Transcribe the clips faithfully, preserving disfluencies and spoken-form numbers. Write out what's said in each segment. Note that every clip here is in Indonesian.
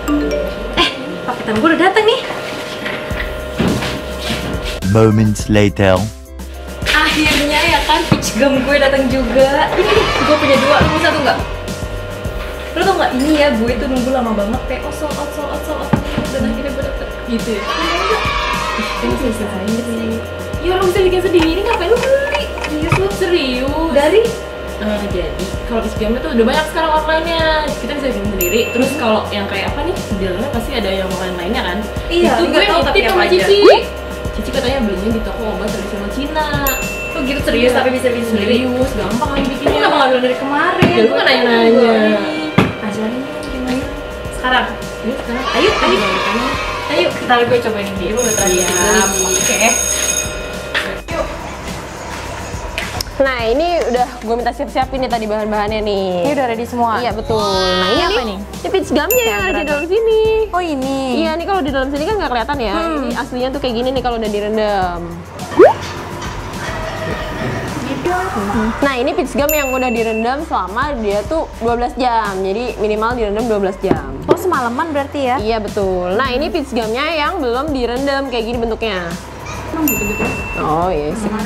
Eh, paketan gue udah datang nih. Moments later. Akhirnya ya kan, peach gum gue datang juga. Ini nih, gue punya dua, lu mau satu nggak? Lu tau nggak, ini ya gue tuh nunggu lama banget kayak oh sold out, sold out, sold out, dan akhirnya gue dapet gitu ya. Ini susah sih. Ya orang bisa bikin sendiri, ngapain lu beli? Serius lu? Serius? Dari? Uh, jadi kalau peach gumnya tuh udah banyak sekarang online-nya, kita bisa bikin sendiri. Terus kalau yang kayak apa nih, di dalamnya pasti ada yang makanan lainnya kan? Iya, itu gue tahu tapi nitip apa sama aja. Cici. Cici katanya belinya di toko obat tradisional Cina. Oh gitu serius, Iya. tapi bisa bikin sendiri. Serius, gampang lagi bikinnya. Kenapa nggak bilang dari kemarin? Ya lu kan nanya-nanya. Ajarin gimana? Sekarang. Ayo sekarang, Ayo, ayo. ayo. Ayo, ntar gue cobain ini dulu. Iya. Oke. Nah ini udah gue minta siap-siapin nih tadi bahan-bahannya nih. Ini udah ready semua. Iya betul. Nah ini apa nih? nih? Ini peach gumnya yang ada di dalam sini. Oh ini. Iya nih kalau di dalam sini kan nggak kelihatan ya. Hmm. Ini aslinya tuh kayak gini nih kalau udah direndam. Nah ini peach gum yang udah direndam selama dia tuh dua belas jam. Jadi minimal direndam dua belas jam. Oh semalaman berarti ya? Iya betul. Nah ini peach gumnya yang belum direndam kayak gini bentuknya. Oh iya sih.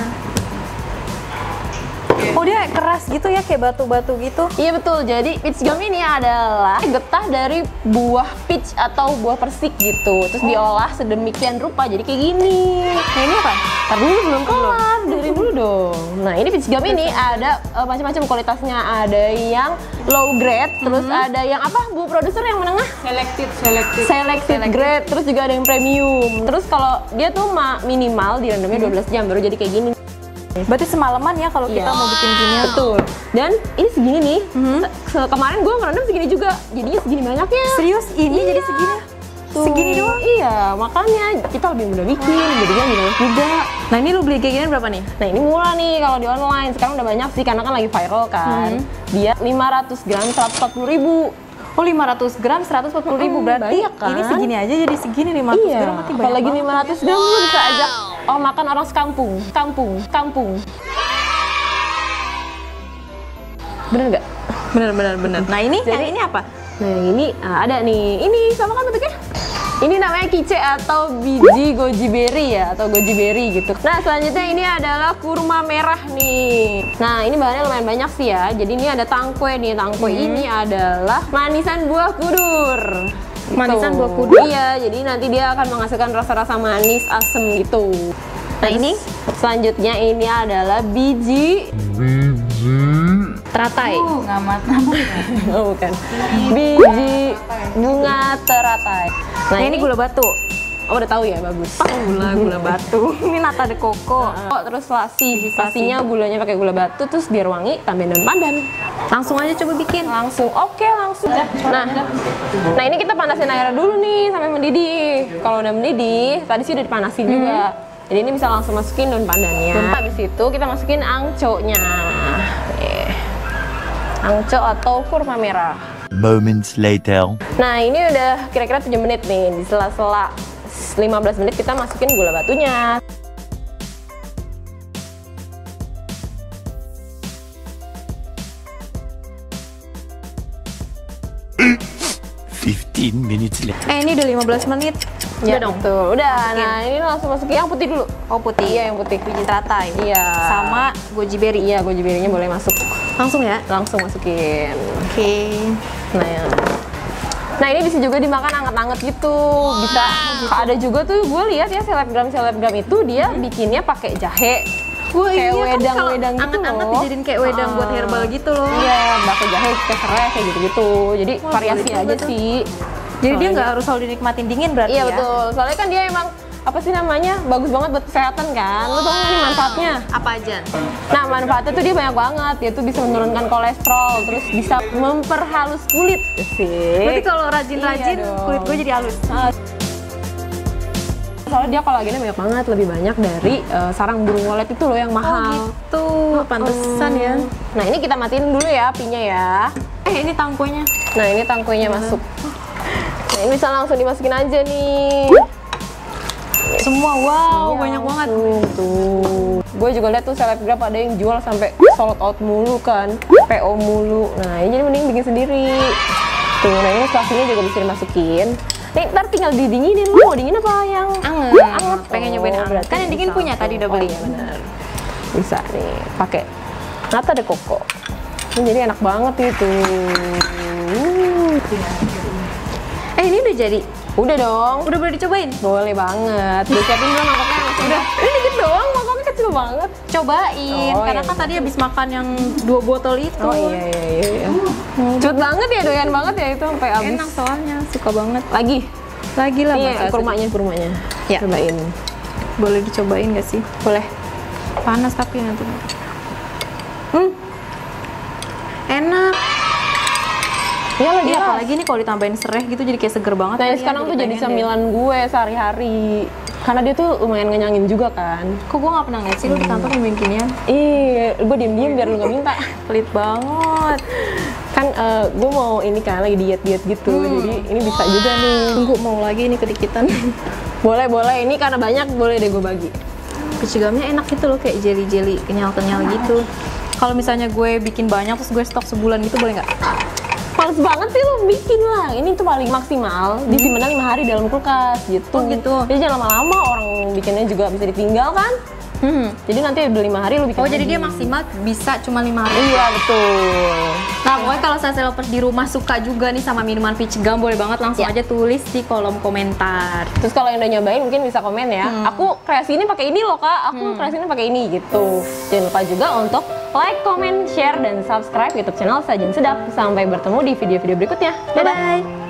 Oh dia keras gitu ya, kayak batu-batu gitu. Iya betul, jadi peach gum ini adalah getah dari buah peach atau buah persik gitu. Terus diolah sedemikian rupa jadi kayak gini. Nah ini apa? Ntar dulu belum kelar, dengerin dulu dong. Nah ini peach gum ini ada uh, macam-macam kualitasnya. Ada yang low grade, terus ada yang apa bu produser yang menengah? Selected, selected. Selected grade, terus juga ada yang premium. Terus kalau dia tuh ma- minimal direndamnya dua belas jam baru jadi kayak gini. Berarti semalaman ya kalau kita Iya. mau bikin ginian. Betul. Dan ini segini nih. Se- se- kemarin gue ngerendam segini juga. Jadinya segini banyaknya. Serius ini Iya. jadi segini? Tuh. Segini doang? Iya, makanya kita lebih mudah bikin. Jadinya lebih banyak juga. Nah ini lu beli kayak ginian berapa nih? Nah ini murah nih kalau di online. Sekarang udah banyak sih karena kan lagi viral kan. Dia lima ratus gram seratus empat puluh ribu. Oh lima ratus gram seratus empat puluh ribu, Hmm, berarti banyak kan? ini segini aja jadi segini lima ratus Iya. gram berarti banyak Kalau lagi banget. lima ratus gram lu bisa ajak oh makan orang sekampung, kampung, kampung. Bener nggak? Bener bener bener. Nah ini Jadi- yang ini apa? Nah yang ini ah, ada nih, ini sama kan bentuknya? Ini namanya kice atau biji goji berry ya, atau goji berry gitu. Nah selanjutnya ini adalah kurma merah nih. Nah ini bahannya lumayan banyak sih ya. Jadi ini ada tangkwe nih, tangkwe ini adalah manisan buah kudur. Manisan Gitu. buah kudur? Iya, jadi nanti dia akan menghasilkan rasa-rasa manis, asem gitu. Nah ini Selanjutnya ini adalah biji teratai. uh, ngamat ngamat. Oh bukan. Biji bunga teratai. Nah ini gula batu. Oh udah tahu ya, bagus. Gula gula batu. Ini nata de coco. Oh, terus lasi. Lasinya gulanya pakai gula batu, terus biar wangi tambahin daun pandan. Langsung aja coba bikin. Langsung. Oke, langsung. Nah. Nah, ini kita panasin airnya dulu nih sampai mendidih. Kalau udah mendidih, tadi sih udah dipanasin juga. Jadi ini bisa langsung masukin daun pandannya. Habis itu kita masukin angconya. Eh. Angco atau kurma merah. Moments later. Nah ini udah kira-kira tujuh menit nih. Di sela-sela lima belas menit kita masukin gula batunya. fifteen minutes later. Eh ini udah lima belas menit. Ya Udah dong. betul. Udah. Nah ini langsung masukin yang putih dulu. Oh putih. Iya yang putih. Biji teratai. Iya. Sama goji berry. Iya goji berry-nya boleh masuk. Langsung ya. Langsung masukin. Oke. Nah ya. Nah ini bisa juga dimakan anget-anget gitu. Bisa. Ada juga tuh gue lihat ya selebgram selebgram itu dia bikinnya pakai jahe. Wah Kayak iya kan wedang-wedang kalau gitu anget-anget loh. dijadiin kayak wedang buat Ah. herbal gitu loh. Iya, bakso jahe pakai serai kayak gitu-gitu. Jadi Wah, variasi boleh juga aja tuh. sih. Jadi dia Soalnya- nggak harus selalu dinikmatin dingin berarti Iya ya? betul. Soalnya kan dia emang apa sih namanya bagus banget buat kesehatan kan. Lo tau nggak nih manfaatnya? Apa aja? Nah manfaatnya tuh dia banyak banget. Dia tuh bisa menurunkan kolesterol, terus bisa memperhalus kulit sih. Berarti kalau rajin-rajin Iya dong. kulit gue jadi halus. Ah, soalnya dia kolagennya banyak banget, lebih banyak dari eh, sarang burung walet itu loh yang mahal. gitu. Pantesan ya. Nah ini kita matiin dulu ya apinya ya. Eh ini tangkonya. Nah ini tangkonya masuk. Nah ini bisa langsung dimasukin aja nih. Semua wow, Iya, banyak banget. langsung tuh. Gue juga lihat tuh selebgram ada yang jual sampai sold out mulu kan, P O mulu. Nah ini jadi mending bikin sendiri. Gitu. Nah ini spasinya juga bisa dimasukin. Nih ntar tinggal didinginin, lu mau dingin apa yang Anget. anget? Pengen nyobain anget. berarti Kan yang dingin bisa punya tuh. tadi udah Oh, beli. iya, bener. Bisa nih pakai nata de coco. Ini jadi enak banget itu. Eh ini udah jadi. Udah dong. Udah boleh dicobain. Boleh banget. Udah siapin belum mangkoknya? Udah. Ini dikit doang, mangkoknya kecil banget. Cobain. Oh, Karena iya, kan tadi habis makan yang dua botol itu. Oh iya iya iya. iya. Cepet banget ya, doyan banget ya itu sampai habis. Enak soalnya, suka banget. Lagi. Lagi lah Nih Mbak. kurmanya kurmanya. Ya. Cobain. Boleh dicobain gak sih? Boleh. Panas tapi nanti. Hmm. Enak. Iya lagi Iya, apa? apalagi nih kalau ditambahin serai gitu jadi kayak seger banget. Nah kali ya, sekarang tuh jadi pengen deh. camilan gue sehari-hari. Karena dia tuh lumayan ngenyangin juga kan. Kok gue gak pernah lihat sih lu di kantor nyobain ginian? Ih, gue diem-diem biar lu gak minta. Pelit banget. Kan eh, gue mau ini kan lagi diet-diet gitu. Jadi ini bisa juga nih. Tunggu mau lagi ini kedikitan. Boleh boleh, ini karena banyak boleh deh gue bagi. Peach gumnya enak gitu loh, kayak jelly-jelly kenyal-kenyal gitu. Kalau misalnya gue bikin banyak terus gue stok sebulan gitu boleh nggak? Males banget sih lu bikin lah. Ini tuh paling maksimal disimpan lima hari dalam kulkas gitu. Oh, gitu. Jadi jangan lama-lama, orang bikinnya juga bisa ditinggal kan. Hmm. Jadi nanti udah lima hari lu bikin Oh jadi lagi. dia maksimal bisa cuma lima hari. Iya betul. Nah pokoknya kalau saya lovers di rumah suka juga nih sama minuman peach gum, boleh banget langsung Ya. aja tulis di kolom komentar. Terus kalau yang udah nyobain mungkin bisa komen ya. Aku kreasi ini pakai ini loh kak. Aku kreasi ini pakai ini gitu. Jangan lupa juga untuk like, comment, share, dan subscribe YouTube channel Sajian Sedap. Sampai bertemu di video-video berikutnya. Dadah. Bye-bye.